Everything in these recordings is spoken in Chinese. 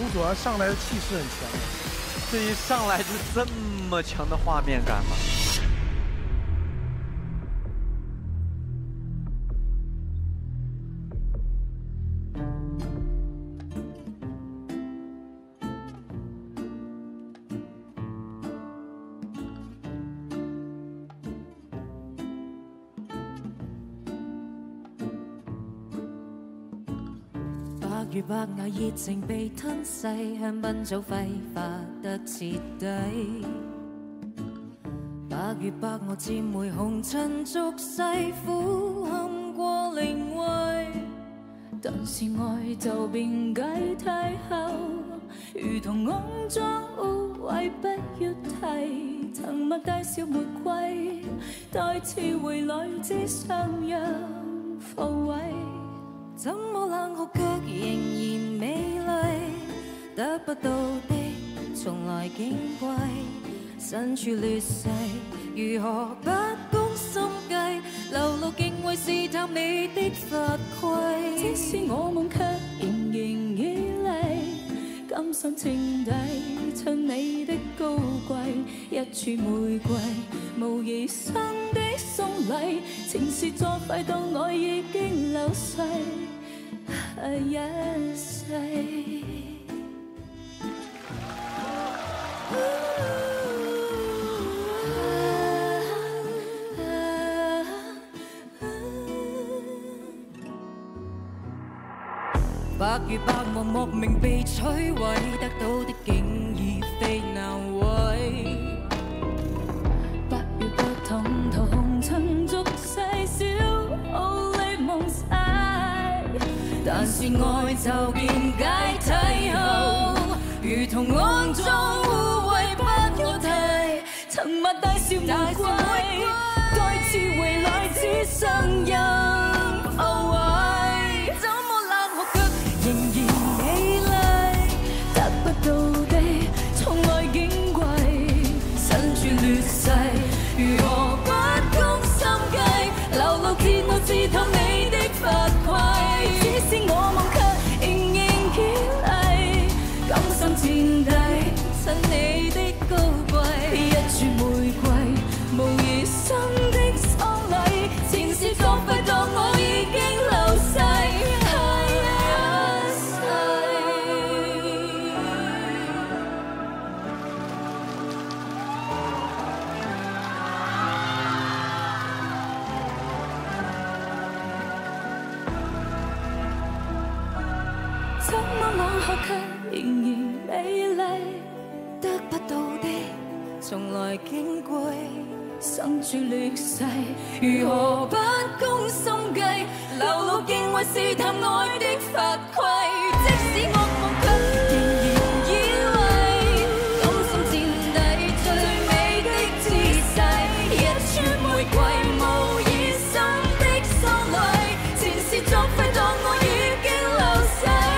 主要上来的气势很强， 这一上来就这么强的画面感吗？ 如白牙熱情被吞噬，香檳早揮發得徹底。白月白我漸回紅塵俗世，俯瞰過靈位。但是愛就變解體後，如同骯髒污穢不要提。曾擘大笑玫瑰，待次回來只想讓復位。 怎麼冷酷卻仍然美麗，得不到的從來矜貴，身處劣勢，如何不攻心計？流露敬畏試探你的法規，即使我夢卻仍然依賴，甘心情底襯你的高貴，一柱玫瑰無疑生的送禮，情是作廢到我已經流逝。 一世。白如白茫莫名被摧毀，得到的竟已非難為。白如白同途紅塵俗世，小奧利夢晒。 但是愛就見解體後，如同骯髒污穢不要提。曾擘大笑玫瑰，待次回來只剩任後遺。怎麼冷酷卻仍然美麗，得不到的從來矜貴，身處劣勢，如何不攻心計？流露揭露試探你的法規。 是我夢卻仍然堅毅，甘心墊底襯你的高貴，一柱玫瑰無疑生的喪禮，前事作廢當我已經流逝，怎麼冷酷卻仍然美麗，得不到的從來矜貴，生住劣勢，如何不攻心計？流露敬畏試探愛的法規，即使惡夢卻仍然依偎，甘心墊底最美的姿勢，一串玫瑰無疑心的喪禮，前事作廢當我已經流逝。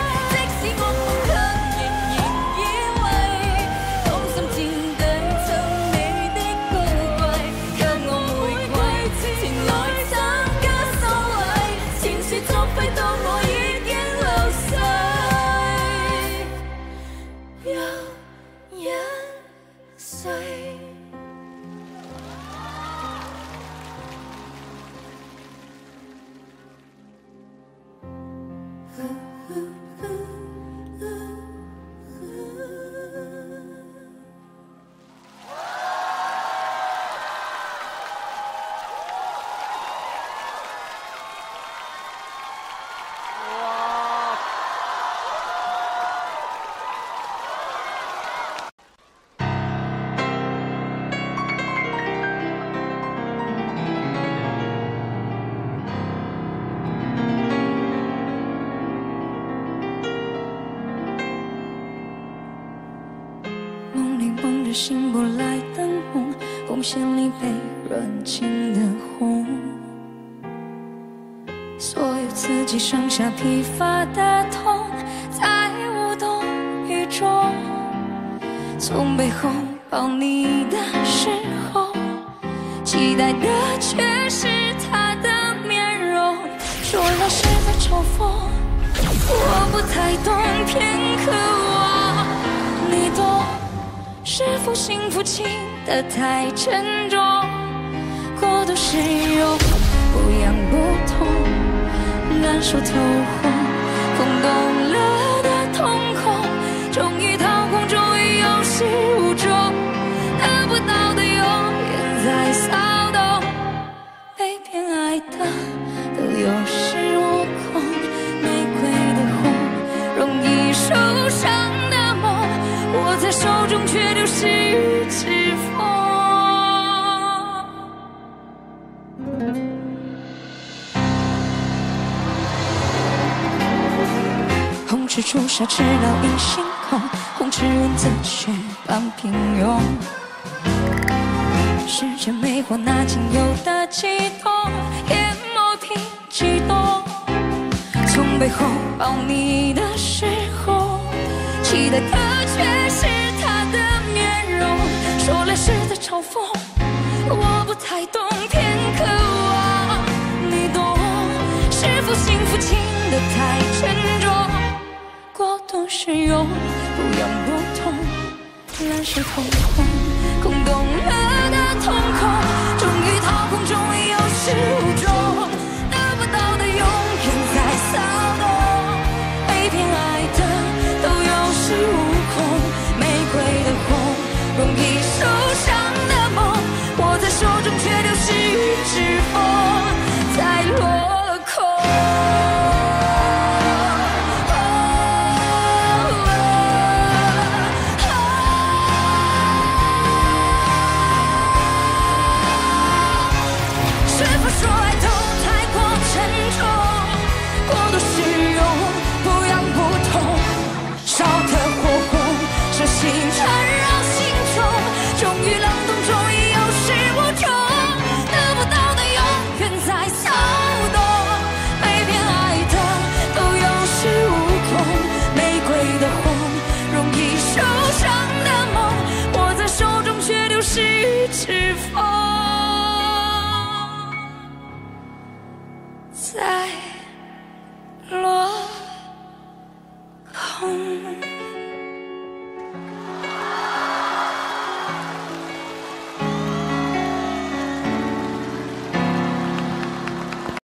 醒不来灯红，红线里被软禁的红，所有刺激剩下疲乏的痛，在无动于衷。从背后抱你的时候，期待的却是他的面容。说了是在嘲讽，我不太懂，偏渴望。 是否幸福轻得太沉重？过度使用，不痒不痛，感受透红，空洞了的瞳孔，终于掏空，终于有始无终，得不到的永远在骚动，被偏爱的都有恃无恐，玫瑰的红，容易受伤的梦，握在手中却丢失于指缝。红蜘蛛侠赤烙印星空，红纸蚊子血般平庸。时间魅惑那仅有的悸动，眼眸听悸动。从背后抱你的时候，期待的却是他的面容。说来是在嘲讽，我不太懂，偏渴望你懂。是否幸福轻得太沉重？过度使用，不痒不痛，染是瞳孔，空洞了的瞳孔，终于掏空，终于有始无终，得不到的永远在骚动，被偏爱的都有恃无恐，玫瑰的红，容易受伤的梦，握在手中却丢失于指缝，再落了空。心缠绕心中，终于冷冻，终于有始无终，得不到的永远在骚动，被偏爱的都有恃无恐，玫瑰的红，容易受伤的梦，握在手中却丢失于指缝，再落。